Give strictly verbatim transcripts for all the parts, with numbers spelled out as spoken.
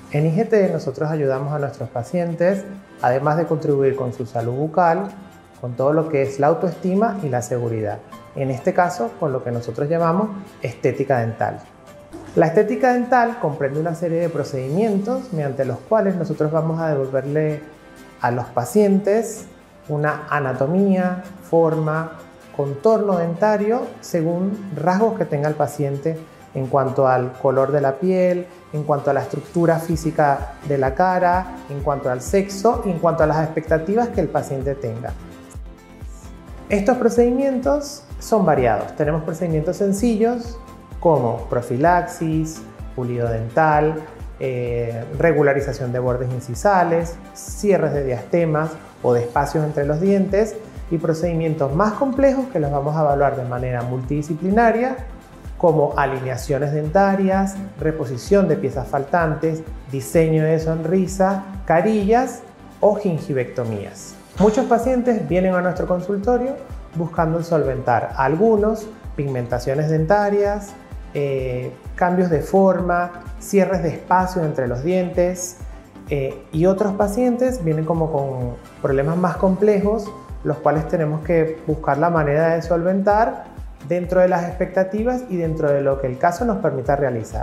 En I G T nosotros ayudamos a nuestros pacientes, además de contribuir con su salud bucal, con todo lo que es la autoestima y la seguridad. En este caso, con lo que nosotros llamamos estética dental. La estética dental comprende una serie de procedimientos mediante los cuales nosotros vamos a devolverle a los pacientes una anatomía, forma, contorno dentario según rasgos que tenga el paciente en cuanto al color de la piel, en cuanto a la estructura física de la cara, en cuanto al sexo y en cuanto a las expectativas que el paciente tenga. Estos procedimientos son variados. Tenemos procedimientos sencillos como profilaxis, pulido dental, eh, regularización de bordes incisales, cierres de diastemas o de espacios entre los dientes, y procedimientos más complejos que los vamos a evaluar de manera multidisciplinaria, como alineaciones dentarias, reposición de piezas faltantes, diseño de sonrisa, carillas o gingivectomías. Muchos pacientes vienen a nuestro consultorio buscando solventar algunos pigmentaciones dentarias, eh, cambios de forma, cierres de espacio entre los dientes, eh, y otros pacientes vienen como con problemas más complejos, los cuales tenemos que buscar la manera de solventar dentro de las expectativas y dentro de lo que el caso nos permita realizar.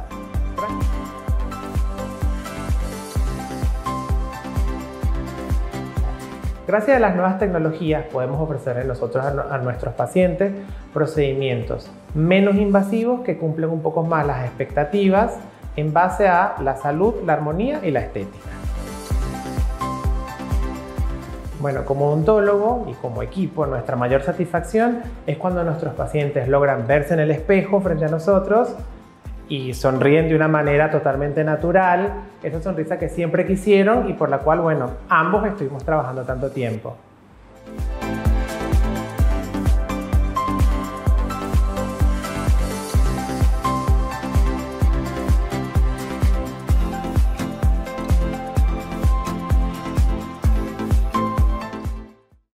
Gracias a las nuevas tecnologías podemos ofrecerle nosotros a nuestros pacientes procedimientos menos invasivos que cumplen un poco más las expectativas en base a la salud, la armonía y la estética. Bueno, como odontólogo y como equipo, nuestra mayor satisfacción es cuando nuestros pacientes logran verse en el espejo frente a nosotros y sonríen de una manera totalmente natural, esa sonrisa que siempre quisieron y por la cual, bueno, ambos estuvimos trabajando tanto tiempo.